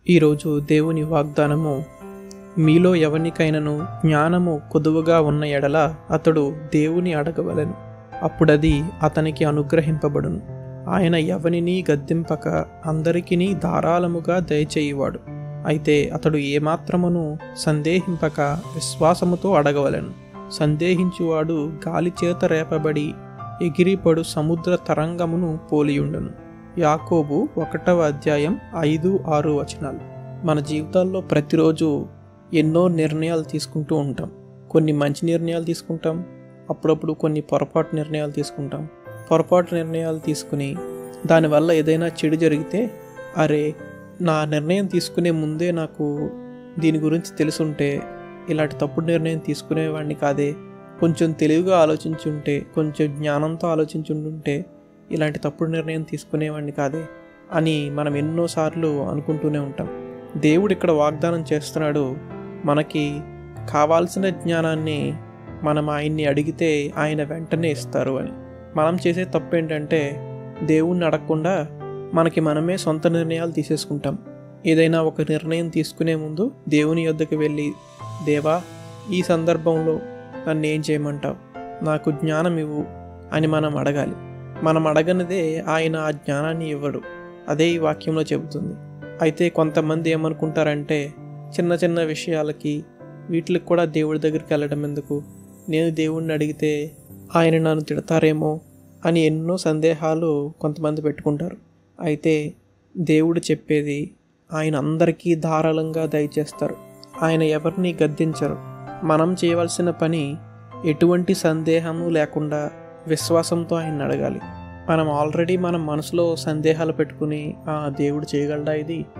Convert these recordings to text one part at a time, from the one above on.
ఈరోజు దేవుని వాగ్దానము, మీలో ఎవనికైనను జ్ఞానము కొదువగా ఉన్న ఎడల అతడు దేవుని అడగవలెను, అప్పుడది అతనికి అనుగ్రహింపబడును. ఆయన ఎవనిని గద్దింపక అందరికిని ధారాళముగా దయచేయువాడు. అయితే అతడు ఏమాత్రమును సందేహింపక విశ్వాసముతో అడగవలెను. సందేహించువాడు గాలిచేత రేపబడి ఎగిరిపడు సముద్ర తరంగమును పోలియుండును. యాకోబు 1వ అధ్యాయం 5-6 వచనాలు. మన జీవితాల్లో ప్రతిరోజు ఎన్నో నిర్ణయాలు తీసుకుంటూ ఉంటాం. కొన్ని మంచి నిర్ణయాలు తీసుకుంటాం, అప్పుడప్పుడు కొన్ని పొరపాటు నిర్ణయాలు తీసుకుంటాం. పొరపాటు నిర్ణయాలు తీసుకుని దానివల్ల ఏదైనా చెడు జరిగితే, అరే, నా నిర్ణయం తీసుకునే ముందే నాకు దీని గురించి తెలుసుంటే ఇలాంటి తప్పుడు నిర్ణయం తీసుకునేవాడిని కాదే, కొంచెం తెలివిగా ఆలోచించుంటే, కొంచెం జ్ఞానంతో ఆలోచించుంటుంటే ఇలాంటి తప్పుడు నిర్ణయం తీసుకునేవాడిని కాదే అని మనం ఎన్నోసార్లు అనుకుంటూనే ఉంటాం. దేవుడు ఇక్కడ వాగ్దానం చేస్తున్నాడు, మనకి కావాల్సిన జ్ఞానాన్ని మనం ఆయన్ని అడిగితే ఆయన వెంటనే ఇస్తారు అని. మనం చేసే తప్పు ఏంటంటే, దేవుణ్ణి అడగకుండా మనకి మనమే సొంత నిర్ణయాలు తీసేసుకుంటాం. ఏదైనా ఒక నిర్ణయం తీసుకునే ముందు దేవుని యొద్దకు వెళ్ళి, దేవా, ఈ సందర్భంలో నన్ను ఏం చేయమంటావు, నాకు జ్ఞానం ఇవ్వు అని మనం అడగాలి. మనం అడగనిదే ఆయన ఆ జ్ఞానాన్ని ఇవ్వడు. అదే ఈ వాక్యంలో చెబుతుంది. అయితే కొంతమంది ఏమనుకుంటారంటే, చిన్న చిన్న విషయాలకి వీటికి కూడా దేవుడి దగ్గరికి వెళ్ళడం ఎందుకు, నేను దేవుడిని అడిగితే ఆయన నన్ను తిడతారేమో అని ఎన్నో సందేహాలు కొంతమంది పెట్టుకుంటారు. అయితే దేవుడు చెప్పేది, ఆయన అందరికీ ధారాళంగా దయచేస్తారు. ఆయన ఎవరిని గద్దించరు. మనం చేయవలసిన పని ఎటువంటి సందేహము లేకుండా విశ్వాసంతో ఆయన అడగాలి. మనం ఆల్రెడీ మన మనసులో సందేహాలు పెట్టుకుని, దేవుడు చేయగలడా,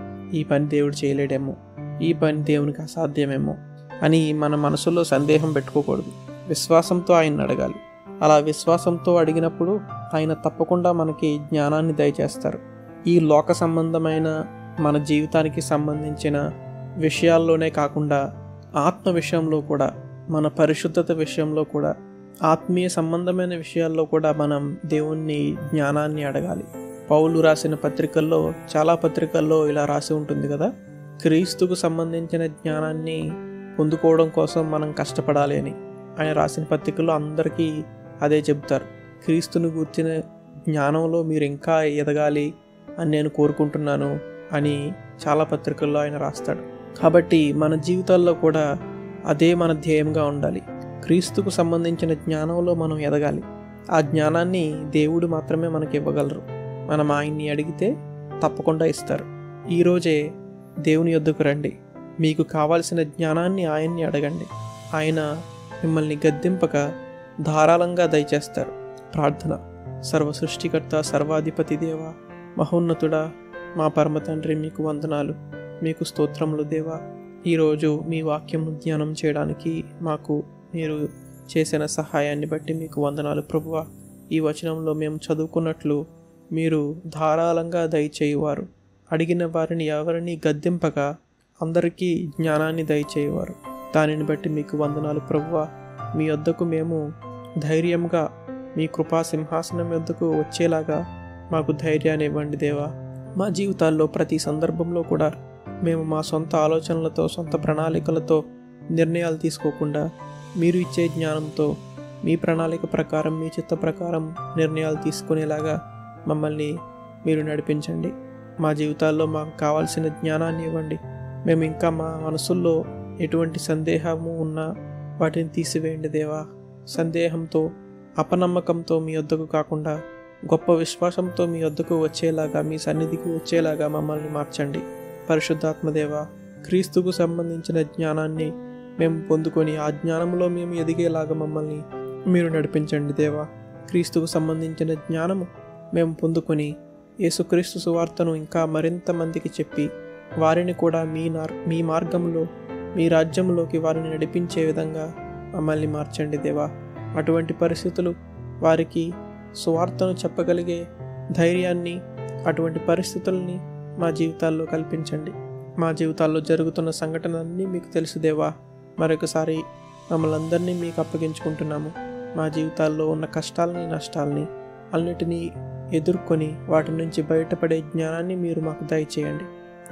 ఈ పని దేవుడు చేయలేడేమో, ఈ పని దేవునికి అసాధ్యమేమో అని మన మనసులో సందేహం పెట్టుకోకూడదు. విశ్వాసంతో ఆయన అడగాలి. అలా విశ్వాసంతో అడిగినప్పుడు ఆయన తప్పకుండా మనకి జ్ఞానాన్ని దయచేస్తారు. ఈ లోక సంబంధమైన మన జీవితానికి సంబంధించిన విషయాల్లోనే కాకుండా ఆత్మ విషయంలో కూడా, మన పరిశుద్ధత విషయంలో కూడా, ఆత్మీయ సంబంధమైన విషయాల్లో కూడా మనం దేవుణ్ణి జ్ఞానాన్ని అడగాలి. పౌలు రాసిన పత్రికల్లో, చాలా పత్రికల్లో ఇలా రాసి ఉంటుంది కదా, క్రీస్తుకు సంబంధించిన జ్ఞానాన్ని పొందుకోవడం కోసం మనం కష్టపడాలి అని. ఆయన రాసిన పత్రికల్లో అందరికీ అదే చెబుతారు. క్రీస్తుని గూర్చిన జ్ఞానంలో మీరు ఇంకా ఎదగాలి అని నేను కోరుకుంటున్నాను అని చాలా పత్రికల్లో ఆయన రాస్తాడు. కాబట్టి మన జీవితాల్లో కూడా అదే మన ధ్యేయంగా ఉండాలి. క్రీస్తుకు సంబంధించిన జ్ఞానంలో మనం ఎదగాలి. ఆ జ్ఞానాన్ని దేవుడు మాత్రమే మనకి ఇవ్వగలరు. మనం ఆయన్ని అడిగితే తప్పకుండా ఇస్తారు. ఈరోజే దేవుని యొద్దకు రండి, మీకు కావాల్సిన జ్ఞానాన్ని ఆయన్ని అడగండి. ఆయన మిమ్మల్ని గద్దింపక ధారాళంగా దయచేస్తారు. ప్రార్థన. సర్వ సృష్టికర్త, సర్వాధిపతి దేవ, మహోన్నతుడా, మా పరమ తండ్రి, మీకు వందనాలు, మీకు స్తోత్రములు దేవా. ఈరోజు మీ వాక్యంను ధ్యానం చేయడానికి మాకు మీరు చేసిన సహాయాన్ని బట్టి మీకు వందనాలు ప్రభువా. ఈ వచనంలో మేము చదువుకున్నట్లు మీరు ధారాళంగా దయచేయువారు, అడిగిన వారిని ఎవరిని గద్దింపక అందరికీ జ్ఞానాన్ని దయచేయువారు. దానిని బట్టి మీకు వందనాలు ప్రభువా. మీ వద్దకు మేము ధైర్యంగా మీ కృపా సింహాసనం వద్దకు వచ్చేలాగా మాకు ధైర్యాన్ని ఇవ్వండి దేవా. మా జీవితాల్లో ప్రతి సందర్భంలో కూడా మేము మా సొంత ఆలోచనలతో, సొంత ప్రణాళికలతో నిర్ణయాలు తీసుకోకుండా మీరు ఇచ్చే జ్ఞానంతో, మీ ప్రణాళిక ప్రకారం, మీ చిత్త ప్రకారం నిర్ణయాలు తీసుకునేలాగా మమ్మల్ని మీరు నడిపించండి. మా జీవితాల్లో మాకు కావాల్సిన జ్ఞానాన్ని ఇవ్వండి. మేము ఇంకా మా మనసుల్లో ఎటువంటి సందేహము ఉన్నా వాటిని తీసివేయండి దేవా. సందేహంతో, అపనమ్మకంతో మీ వద్దకు కాకుండా గొప్ప విశ్వాసంతో మీ వద్దకు వచ్చేలాగా, మీ సన్నిధికి వచ్చేలాగా మమ్మల్ని మార్చండి. పరిశుద్ధాత్మదేవ, క్రీస్తుకు సంబంధించిన జ్ఞానాన్ని మేము పొందుకొని ఆ జ్ఞానంలో మేము ఎదిగేలాగా మమ్మల్ని మీరు నడిపించండి దేవా. క్రీస్తుకు సంబంధించిన జ్ఞానము మేము పొందుకొని యేసుక్రీస్తు సువార్తను ఇంకా మరింత మందికి చెప్పి వారిని కూడా మీ మార్గంలో, మీ రాజ్యంలోకి వారిని నడిపించే విధంగా మమ్మల్ని మార్చండి దేవా. అటువంటి పరిస్థితులు, వారికి సువార్తను చెప్పగలిగే ధైర్యాన్ని, అటువంటి పరిస్థితుల్ని మా జీవితాల్లో కల్పించండి. మా జీవితాల్లో జరుగుతున్న సంఘటనలన్నీ మీకు తెలుసు దేవా. మరొకసారి మమ్మల్ని అందరినీ మీకు అప్పగించుకుంటున్నాము. మా జీవితాల్లో ఉన్న కష్టాలని, నష్టాలని అన్నిటినీ ఎదుర్కొని వాటి నుంచి బయటపడే జ్ఞానాన్ని మీరు మాకు దయచేయండి.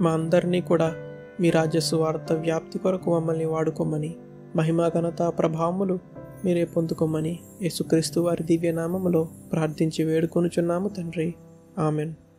మా అందరినీ కూడా మీ రాజ్య సువార్త వ్యాప్తి కొరకు మమ్మల్ని వాడుకోమని, మహిమా ఘనత ప్రభావములు మీరే పొందుకోమని యేసుక్రీస్తు వారి దివ్యనామములో ప్రార్థించి వేడుకొనుచున్నాము తండ్రి. ఆమెన్.